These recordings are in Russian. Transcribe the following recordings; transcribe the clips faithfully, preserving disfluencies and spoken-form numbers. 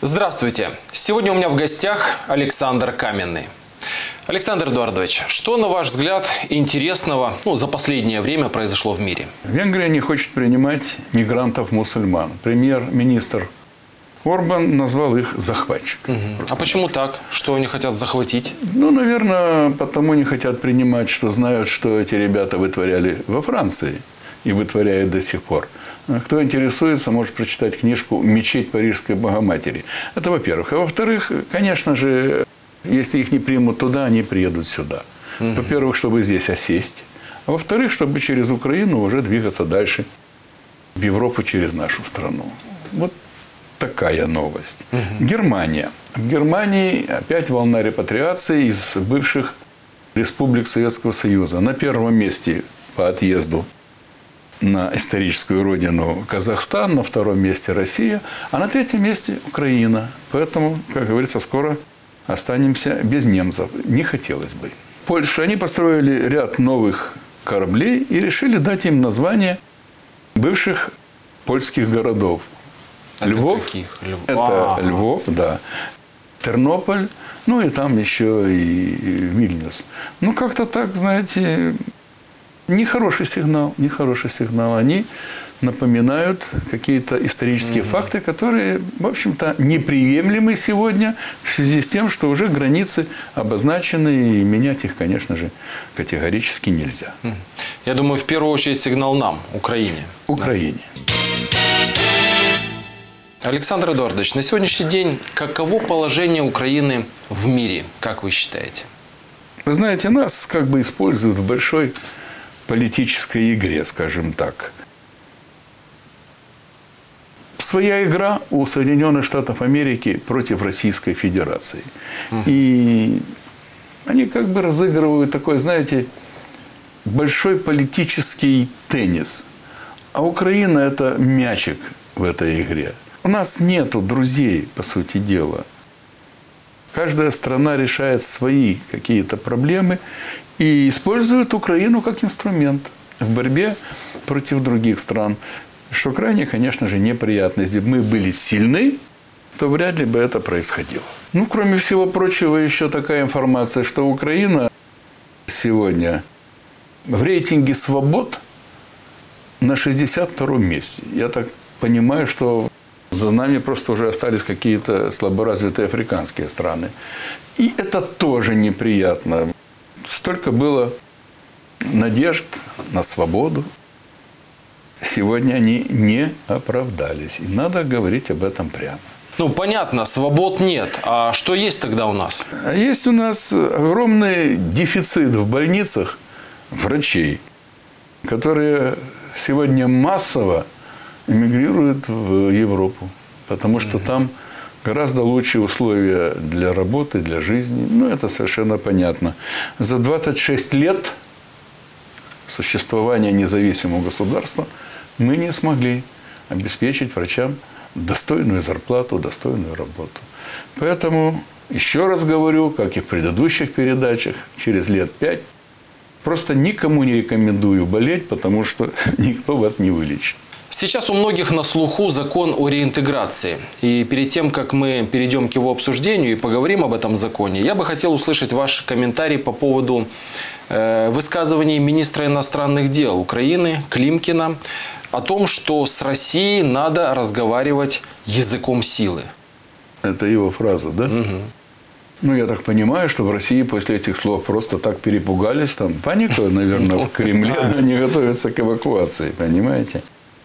Здравствуйте! Сегодня у меня в гостях Александр Каменный. Александр Эдуардович, что, на ваш взгляд, интересного ну, за последнее время произошло в мире? Венгрия не хочет принимать мигрантов-мусульман. Премьер-министр Орбан назвал их захватчиками. Угу. А почему так? Что они хотят захватить? Ну, наверное, потому не хотят принимать, что знают, что эти ребята вытворяли во Франции и вытворяют до сих пор. Кто интересуется, может прочитать книжку «Мечеть Парижской Богоматери». Это во-первых. А во-вторых, конечно же, если их не примут туда, они приедут сюда. Угу. Во-первых, чтобы здесь осесть. А во-вторых, чтобы через Украину уже двигаться дальше в Европу через нашу страну. Вот такая новость. Угу. Германия. В Германии опять волна репатриации из бывших республик Советского Союза. На первом месте по отъезду на историческую родину Казахстан, на втором месте Россия, а на третьем месте Украина. Поэтому, как говорится, скоро останемся без немцев. Не хотелось бы. Польша. Они построили ряд новых кораблей и решили дать им название бывших польских городов. Это Львов. Каких? Львов. Это А-а-а. Львов, да. Тернополь. Ну и там еще и Вильнюс. Ну как-то так, знаете, нехороший сигнал. Нехороший сигнал. Они напоминают какие-то исторические угу. факты, которые, в общем-то, неприемлемы сегодня в связи с тем, что уже границы обозначены, и менять их, конечно же, категорически нельзя. Я думаю, в первую очередь сигнал нам, Украине. Украине. Александр Эдуардович, на сегодняшний день каково положение Украины в мире, как вы считаете? Вы знаете, нас как бы используют в большой политической игре, скажем так. Своя игра у Соединенных Штатов Америки против Российской Федерации. Угу. И они как бы разыгрывают такой, знаете, большой политический теннис. А Украина – это мячик в этой игре. У нас нету друзей, по сути дела. Каждая страна решает свои какие-то проблемы и использует Украину как инструмент в борьбе против других стран. Что крайне, конечно же, неприятно. Если бы мы были сильны, то вряд ли бы это происходило. Ну, кроме всего прочего, еще такая информация, что Украина сегодня в рейтинге свобод на шестьдесят втором месте. Я так понимаю, что за нами просто уже остались какие-то слаборазвитые африканские страны. И это тоже неприятно. Столько было надежд на свободу. Сегодня они не оправдались. И надо говорить об этом прямо. Ну, понятно, свобод нет. А что есть тогда у нас? А есть у нас огромный дефицит в больницах врачей, которые сегодня массово эмигрируют в Европу. Потому что там гораздо лучшие условия для работы, для жизни. Ну, это совершенно понятно. За двадцать шесть лет существования независимого государства мы не смогли обеспечить врачам достойную зарплату, достойную работу. Поэтому, еще раз говорю, как и в предыдущих передачах, через лет пять просто никому не рекомендую болеть, потому что никто вас не вылечит. Сейчас у многих на слуху закон о реинтеграции. И перед тем, как мы перейдем к его обсуждению и поговорим об этом законе, я бы хотел услышать ваш комментарий по поводу э, высказываний министра иностранных дел Украины Климкина о том, что с Россией надо разговаривать языком силы. Это его фраза, да? Угу. Ну, я так понимаю, что в России после этих слов просто так перепугались. Там паника, наверное, в Кремле. Они готовятся к эвакуации, понимаете?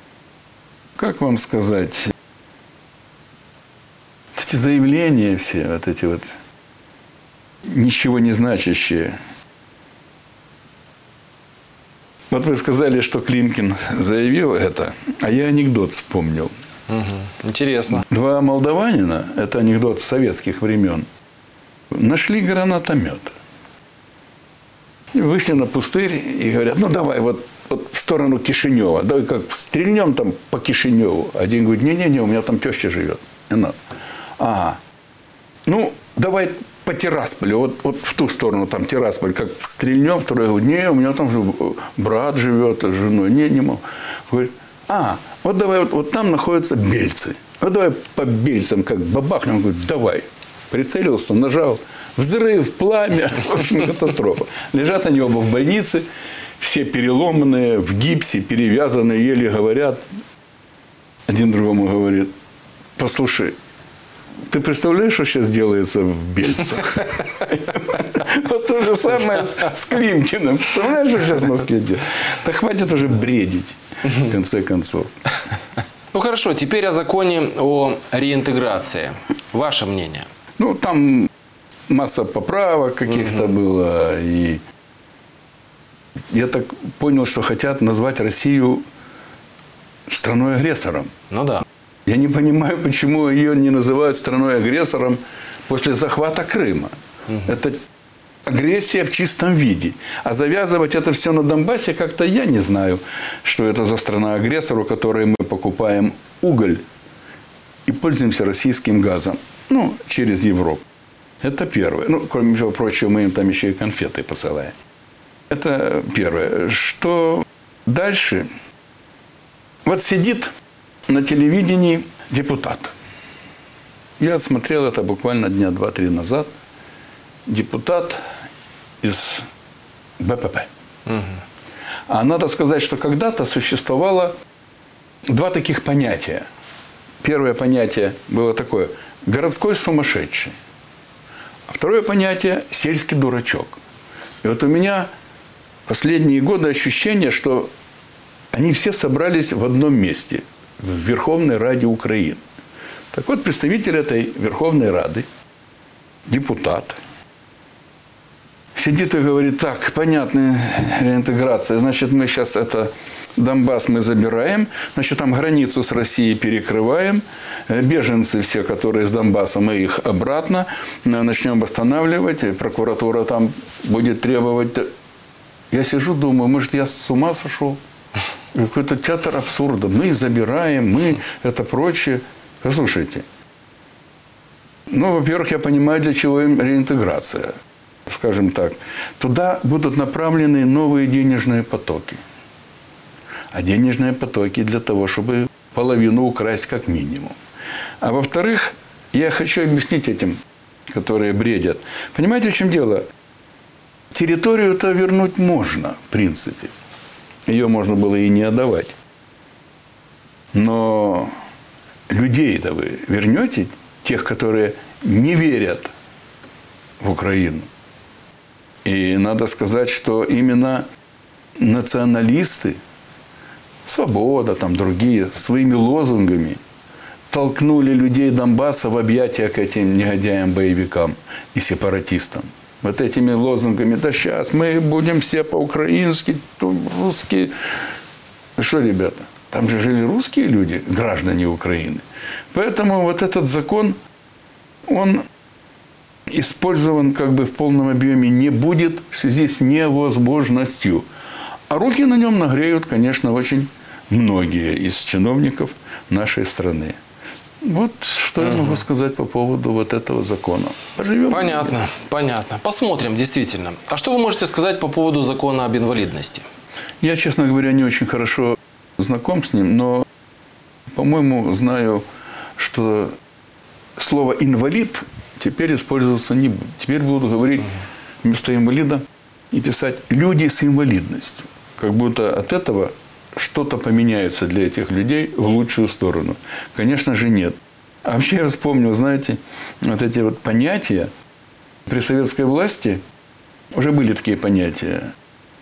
Как вам сказать, эти заявления все, вот эти вот ничего не значащие. Вот вы сказали, что Климкин заявил это, а я анекдот вспомнил. Угу. Интересно. Два молдаванина, это анекдот советских времен, нашли гранатомет. Вышли на пустырь и говорят, ну давай вот, вот в сторону Кишинева, давай как стрельнем там по Кишиневу. Один говорит, не-не-не, у меня там теща живет. Не надо. Ага. Ну, давай по Тирасполю, вот, вот в ту сторону, там Тирасполь, как стрельнем, второй говорит, не, у меня там брат живет с женой, не, не могу. Говорит, а, вот давай, вот, вот там находятся Бельцы. ну давай по бельцам как бабахнем. Он говорит, давай. Прицелился, нажал. Взрыв, пламя. В общем, катастрофа. Лежат они оба в больнице. Все переломанные, в гипсе, перевязанные, еле говорят. Один другому говорит, послушай, ты представляешь, что сейчас делается в Бельцах? Вот то же самое с Климкиным. Представляешь, что сейчас в Москве делают? Да хватит уже бредить, в конце концов. Ну хорошо, теперь о законе о реинтеграции. Ваше мнение? Ну, там масса поправок каких-то было. И я так понял, что хотят назвать Россию страной-агрессором. Ну да. Я не понимаю, почему ее не называют страной-агрессором после захвата Крыма. Угу. Это агрессия в чистом виде. А завязывать это все на Донбассе как-то я не знаю, что это за страна-агрессор, у которой мы покупаем уголь и пользуемся российским газом. Ну, через Европу. Это первое. Ну, кроме всего прочего, мы им там еще и конфеты посылаем. Это первое. Что дальше? Вот сидит на телевидении депутат. Я смотрел это буквально дня два-три назад. Депутат из БПП. Угу. А надо сказать, что когда-то существовало два таких понятия. Первое понятие было такое – городской сумасшедший. А второе понятие – сельский дурачок. И вот у меня последние годы ощущение, что они все собрались в одном месте – в Верховной Раде Украины. Так вот, представитель этой Верховной Рады, депутат, сидит и говорит, так, понятно, реинтеграция, значит, мы сейчас это, Донбасс мы забираем, значит, там границу с Россией перекрываем, беженцы все, которые с Донбасса, мы их обратно начнем восстанавливать, прокуратура там будет требовать. Я сижу, думаю, может, я с ума сошел? Какой-то театр абсурда. Мы забираем, мы это прочее. Послушайте. Ну, во-первых, я понимаю, для чего им реинтеграция. Скажем так. Туда будут направлены новые денежные потоки. А денежные потоки для того, чтобы половину украсть как минимум. А во-вторых, я хочу объяснить этим, которые бредят. Понимаете, в чем дело? Территорию-то вернуть можно, в принципе. Ее можно было и не отдавать. Но людей-то вы вернете, тех, которые не верят в Украину. И надо сказать, что именно националисты, Свобода, там другие, своими лозунгами толкнули людей Донбасса в объятия к этим негодяям-боевикам и сепаратистам. Вот этими лозунгами, да сейчас мы будем все по-украински, русские. Что, ребята, там же жили русские люди, граждане Украины. Поэтому вот этот закон, он использован как бы в полном объеме не будет в связи с невозможностью. А руки на нем нагреют, конечно, очень многие из чиновников нашей страны. Вот что угу. я могу сказать по поводу вот этого закона. Поживем. Понятно, понятно. Посмотрим, действительно. А что вы можете сказать по поводу закона об инвалидности? Я, честно говоря, не очень хорошо знаком с ним, но, по-моему, знаю, что слово «инвалид» теперь использоваться не будет. Теперь будут говорить вместо инвалида и писать «люди с инвалидностью». Как будто от этого что-то поменяется для этих людей в лучшую сторону. Конечно же, нет. А вообще я вспомнил, знаете, вот эти вот понятия. При советской власти уже были такие понятия.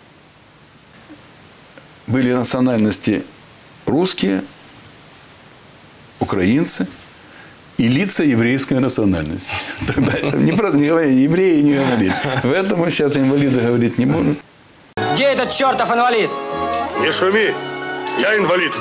Были национальности русские, украинцы и лица еврейской национальности. Тогда это не просто не говорили, евреи не говорили. Поэтому сейчас инвалиды говорить не будут. Где этот чертов инвалид? Не шуми, я инвалид.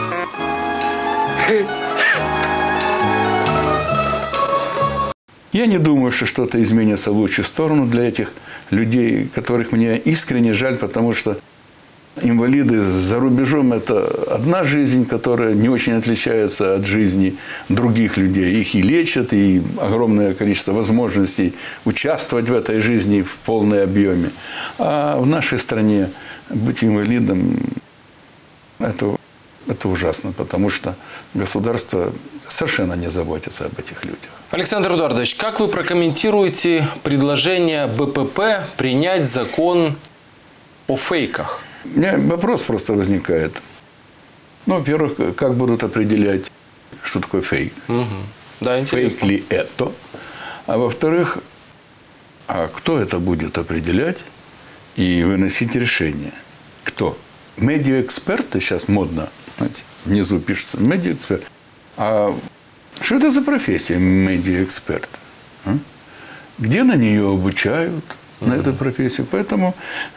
Я не думаю, что что-то изменится в лучшую сторону для этих людей, которых мне искренне жаль, потому что инвалиды за рубежом – это одна жизнь, которая не очень отличается от жизни других людей. Их и лечат, и огромное количество возможностей участвовать в этой жизни в полном объеме. А в нашей стране быть инвалидом – это, это ужасно, потому что государство совершенно не заботятся об этих людях. Александр Эдуардович, как вы прокомментируете предложение Бэ Пэ Пэ принять закон о фейках? У меня вопрос просто возникает. Ну, во-первых, как будут определять, что такое фейк? Угу. Да, интересно. Фейк ли это? А во-вторых, а кто это будет определять и выносить решение? Кто? Медиаэксперты, сейчас модно, знаете, внизу пишется медиаэксперт. А что это за профессия медиаэксперт? А? Где на нее обучают, на эту профессию? Поэтому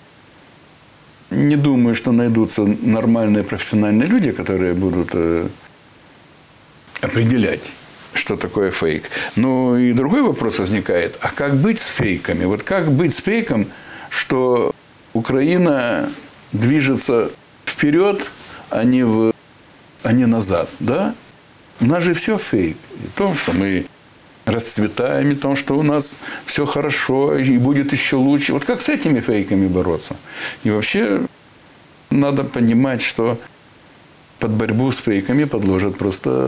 не думаю, что найдутся нормальные профессиональные люди, которые будут э, определять, что такое фейк. Но и другой вопрос возникает. А как быть с фейками? Вот как быть с фейком, что Украина движется вперед, а не, в, а не назад? Да? У нас же все фейк. И в том, что мы расцветаем, и в том, что у нас все хорошо, и будет еще лучше. Вот как с этими фейками бороться? И вообще надо понимать, что под борьбу с фейками подложат просто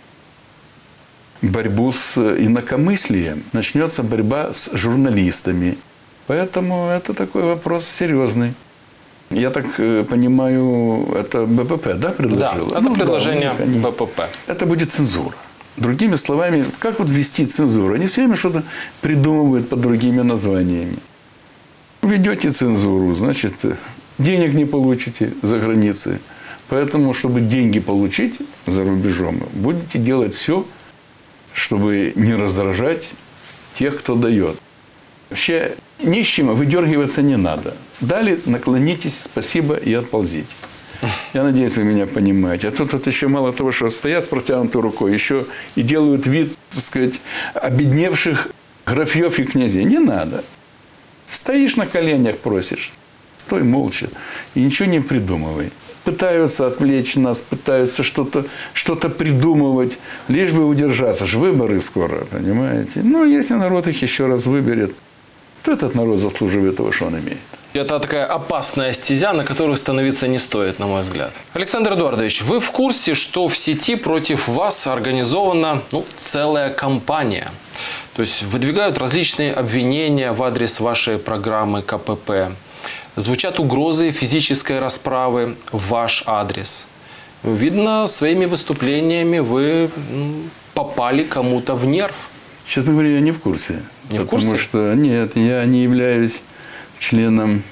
борьбу с инакомыслием. Начнется борьба с журналистами. Поэтому это такой вопрос серьезный. Я так понимаю, это Бэ Пэ Пэ, да, предложил? Да, это ну, предложение да, они... Бэ Пэ Пэ. Это будет цензура. Другими словами, как вот ввести цензуру? Они все время что-то придумывают под другими названиями. Ведете цензуру, значит, денег не получите за границей. Поэтому, чтобы деньги получить за рубежом, будете делать все, чтобы не раздражать тех, кто дает. Вообще, ни с чем выдергиваться не надо. Дали, наклонитесь, спасибо и отползите. Я надеюсь, вы меня понимаете. А тут вот еще мало того, что стоят с протянутой рукой, еще и делают вид, так сказать, обедневших графьев и князей. Не надо. Стоишь на коленях, просишь. Стой молча и ничего не придумывай. Пытаются отвлечь нас, пытаются что-то что-то придумывать, лишь бы удержаться. Ж выборы скоро, понимаете? Ну, если народ их еще раз выберет, то этот народ заслуживает того, что он имеет. Это такая опасная стезя, на которую становиться не стоит, на мой взгляд. Александр Эдуардович, вы в курсе, что в сети против вас организована ну, целая кампания? То есть выдвигают различные обвинения в адрес вашей программы Ка Пэ Пэ. Звучат угрозы физической расправы в ваш адрес. Видно, своими выступлениями вы попали кому-то в нерв. Честно говоря, я не в курсе. Не в потому курсе? что нет, я не являюсь членом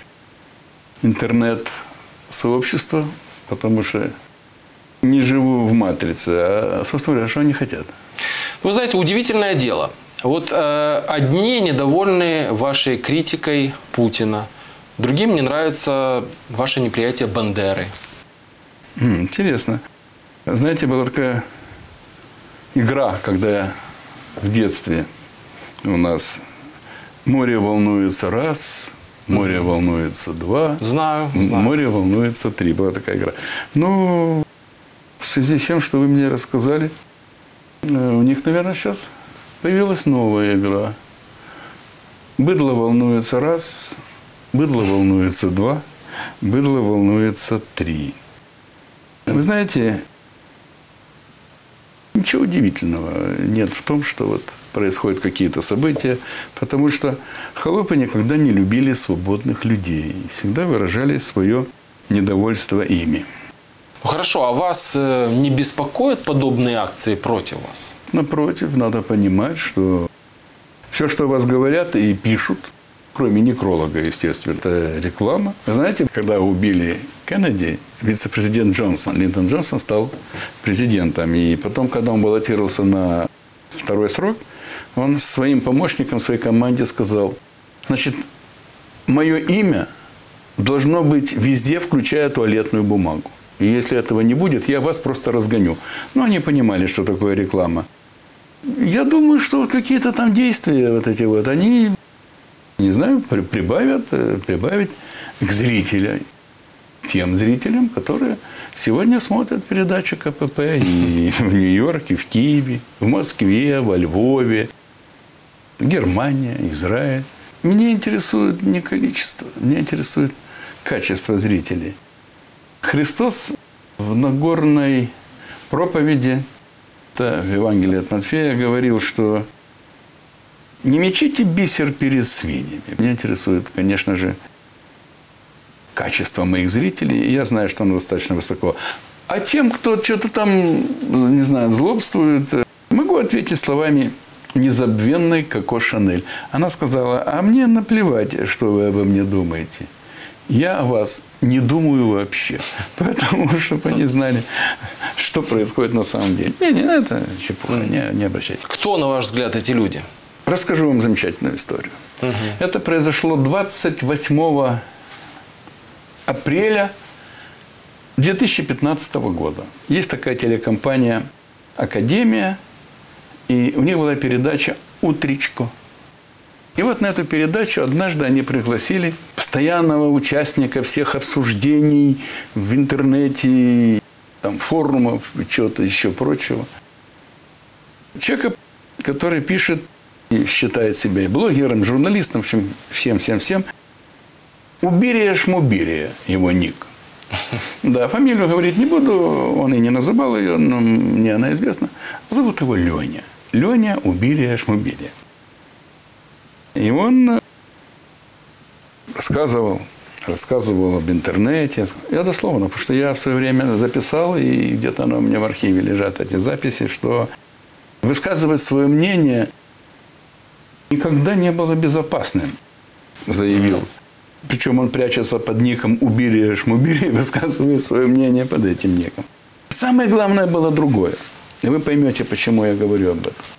интернет-сообщества, потому что не живу в матрице. А, собственно говоря, что они хотят? Вы знаете, удивительное дело. Вот э, одни недовольны вашей критикой Путина, другим не нравится ваше неприятие Бандеры. Интересно. Знаете, была такая игра, когда я в детстве у нас море волнуется раз, море волнуется два, Знаю, знаю. море волнуется три. Была такая игра. Ну, в связи с тем, что вы мне рассказали, у них, наверное, сейчас появилась новая игра. Быдло волнуется раз, быдло волнуется два, быдло волнуется три. Вы знаете, ничего удивительного нет в том, что вот происходят какие-то события, потому что холопы никогда не любили свободных людей, всегда выражали свое недовольство ими. Ну, хорошо, а вас э, не беспокоят подобные акции против вас? Напротив, надо понимать, что все, что о вас говорят и пишут, кроме некролога, естественно, это реклама. Знаете, когда убили Кеннеди, вице-президент Джонсон, Линдон Джонсон стал президентом. И потом, когда он баллотировался на второй срок, он своим помощникам, своей команде сказал, значит, мое имя должно быть везде, включая туалетную бумагу. И если этого не будет, я вас просто разгоню. Ну, они понимали, что такое реклама. Я думаю, что какие-то там действия вот эти вот, они, не знаю, прибавят, прибавить к зрителям. Тем зрителям, которые сегодня смотрят передачу Ка Пэ Пэ и в Нью-Йорке, в Киеве, в Москве, во Львове, Германия, Израиль. Меня интересует не количество, меня интересует качество зрителей. Христос в Нагорной проповеди в Евангелии от Матфея говорил, что не мечите бисер перед свиньями. Меня интересует, конечно же, качество моих зрителей, и я знаю, что оно достаточно высоко. А тем, кто что-то там, не знаю, злобствует, могу ответить словами незабвенной Коко Шанель. Она сказала: а мне наплевать, что вы обо мне думаете. Я о вас не думаю вообще. Поэтому, чтобы они знали, что происходит на самом деле. Не, не, это чепуха, не, не обращайтесь. Кто, на ваш взгляд, эти люди? Расскажу вам замечательную историю. Угу. Это произошло двадцать восьмого апреля две тысячи пятнадцатого года. Есть такая телекомпания «Академия», и у них была передача «Утречко». И вот на эту передачу однажды они пригласили постоянного участника всех обсуждений в интернете, там, форумов, чего-то еще прочего. Человека, который пишет и считает себя и блогером, журналистом, в общем, всем-всем-всем. Убирия Шмубирия его ник. Да, фамилию говорить не буду, он и не называл ее, но мне она известна. Зовут его Леня. Леня Убирия Шмубирия. И он рассказывал, рассказывал об интернете. Я дословно, потому что я в свое время записал, и где-то оно у меня в архиве лежат эти записи, что высказывать свое мнение никогда не было безопасным, заявил. Причем он прячется под ником Убирия Шмубирия и высказывает свое мнение под этим ником. Самое главное было другое. И вы поймете, почему я говорю об этом.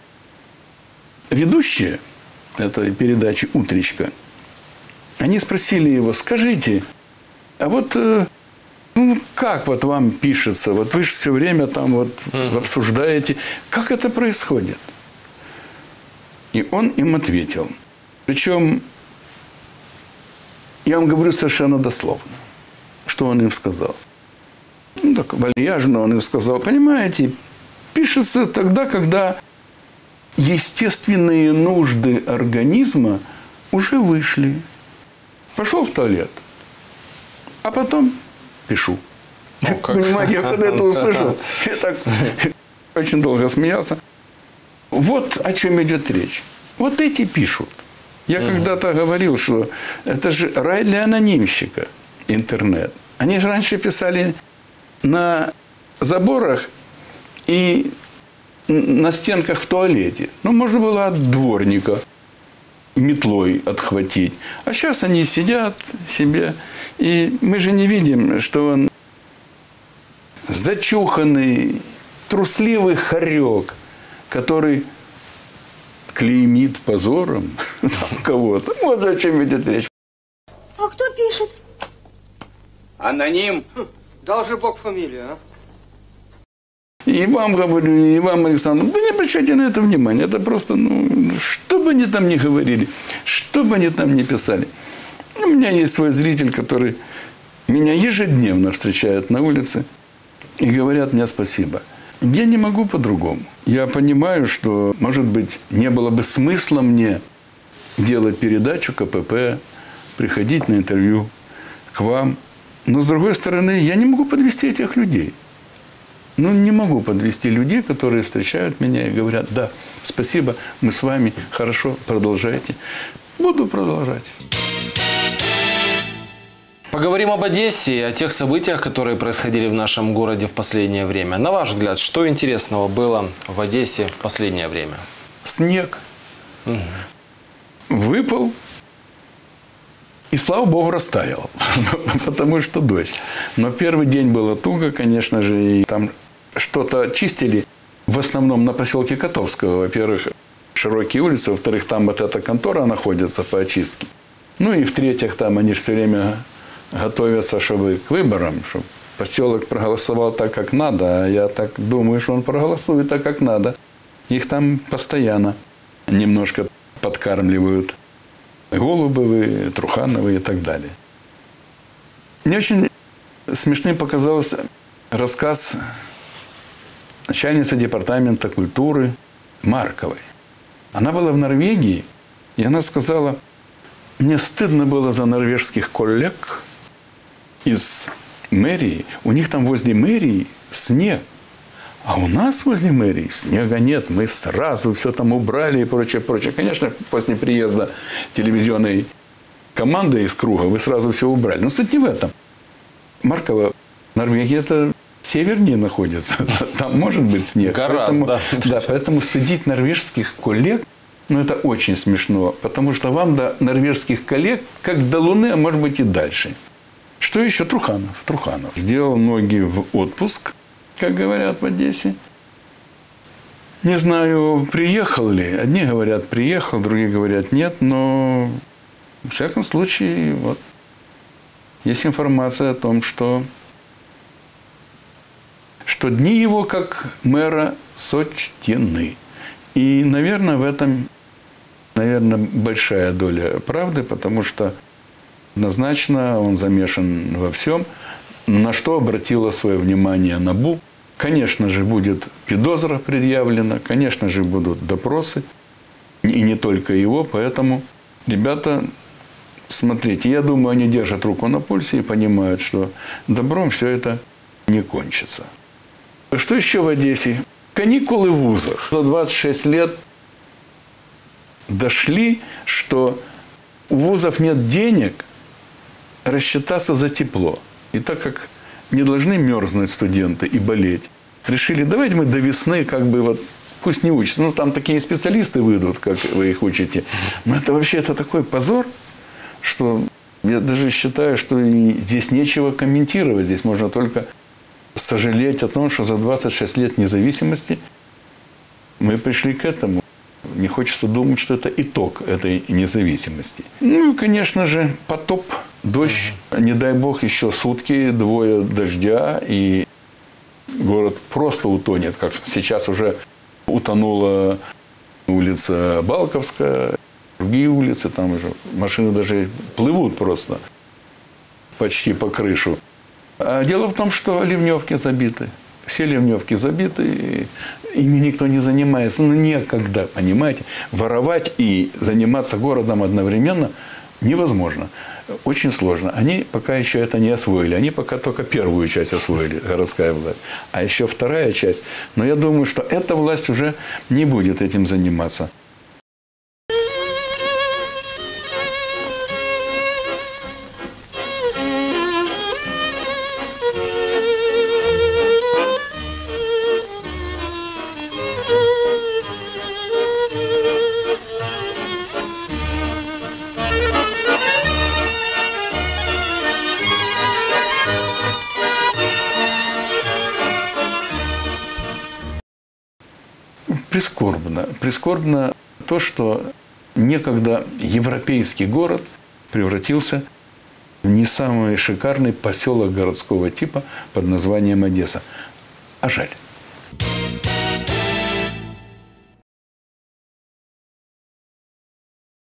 Ведущие этой передачи «Утречко», они спросили его: скажите, а вот ну, как вот вам пишется? Вот вы же все время там вот обсуждаете. Как это происходит? И он им ответил. Причем я вам говорю совершенно дословно, что он им сказал. Ну, так вальяжно он им сказал: понимаете, пишется тогда, когда естественные нужды организма уже вышли. Пошел в туалет, а потом пишу. О, как? Понимаете, я когда это услышал, я так очень долго смеялся. Вот о чем идет речь. Вот эти пишут. Я угу. когда-то говорил, что это же рай для анонимщика, интернет. Они же раньше писали на заборах и на стенках в туалете. Ну, можно было от дворника метлой отхватить. А сейчас они сидят себе, и мы же не видим, что он зачуханный, трусливый хорек, который клеймит позором кого-то. Вот о чем идет речь. А кто пишет? Аноним. Дал же Бог фамилию, а? И вам говорю, и вам, Александр, да не обращайте на это внимания. Это просто, ну, что бы они там ни говорили, что бы они там ни писали. У меня есть свой зритель, который меня ежедневно встречает на улице и говорят мне спасибо. Я не могу по-другому. Я понимаю, что, может быть, не было бы смысла мне делать передачу КПП, приходить на интервью к вам. Но, с другой стороны, я не могу подвести этих людей. Ну, не могу подвести людей, которые встречают меня и говорят: да, спасибо, мы с вами, хорошо, продолжайте. Буду продолжать. Поговорим об Одессе и о тех событиях, которые происходили в нашем городе в последнее время. На ваш взгляд, что интересного было в Одессе в последнее время? Снег. Угу. Выпал. И, слава богу, растаял. Потому что дождь. Но первый день было туго, конечно же. И там что-то чистили. В основном на поселке Котовского. Во-первых, широкие улицы. Во-вторых, там вот эта контора находится по очистке. Ну и в-третьих, там они все время готовятся, чтобы к выборам. Чтобы поселок проголосовал так, как надо. А я так думаю, что он проголосует так, как надо. Их там постоянно немножко подкармливают. Голубовы, Трухановы и так далее. Мне очень смешным показался рассказ начальницы департамента культуры Марковой. Она была в Норвегии, и она сказала: мне стыдно было за норвежских коллег из мэрии. У них там возле мэрии снег. А у нас возле мэрии снега нет, мы сразу все там убрали и прочее, прочее. Конечно, после приезда телевизионной команды из круга вы сразу все убрали. Но суть не в этом. Марково, Норвегия, это севернее находится. Там может быть снег. Гораздо. Поэтому, да, поэтому стыдить норвежских коллег, ну, это очень смешно. Потому что вам до норвежских коллег, как до Луны, а может быть и дальше. Что еще? Труханов. Труханов сделал ноги в отпуск, как говорят в Одессе. Не знаю, приехал ли. Одни говорят, приехал, другие говорят, нет. Но, в всяком случае, вот, есть информация о том, что, что дни его, как мэра, сочтены. И, наверное, в этом, наверное, большая доля правды, потому что однозначно он замешан во всем. На что обратила свое внимание НАБУ. Конечно же, будет подозра предъявлена, конечно же, будут допросы. И не только его. Поэтому, ребята, смотрите, я думаю, они держат руку на пульсе и понимают, что добром все это не кончится. Что еще в Одессе? Каникулы в вузах. За двадцать шесть лет дошли, что у вузов нет денег рассчитаться за тепло. И так как не должны мерзнуть студенты и болеть, решили, давайте мы до весны как бы вот, пусть не учатся. Ну, там такие специалисты выйдут, как вы их учите. Но это вообще это такой позор, что я даже считаю, что и здесь нечего комментировать. Здесь можно только сожалеть о том, что за двадцать шесть лет независимости мы пришли к этому. Не хочется думать, что это итог этой независимости. Ну и, конечно же, потоп, дождь. Не дай бог, еще сутки, двое дождя, и город просто утонет. Как сейчас уже утонула улица Балковская, другие улицы, там уже машины даже плывут просто почти по крышу. А дело в том, что ливневки забиты. Все ливневки забиты, и ими никто не занимается. Ну, некогда, понимаете. Воровать и заниматься городом одновременно невозможно. Очень сложно. Они пока еще это не освоили. Они пока только первую часть освоили, городская власть. А еще вторая часть. Но я думаю, что эта власть уже не будет этим заниматься. Прискорбно. Прискорбно то, что некогда европейский город превратился в не самый шикарный поселок городского типа под названием Одесса. А жаль.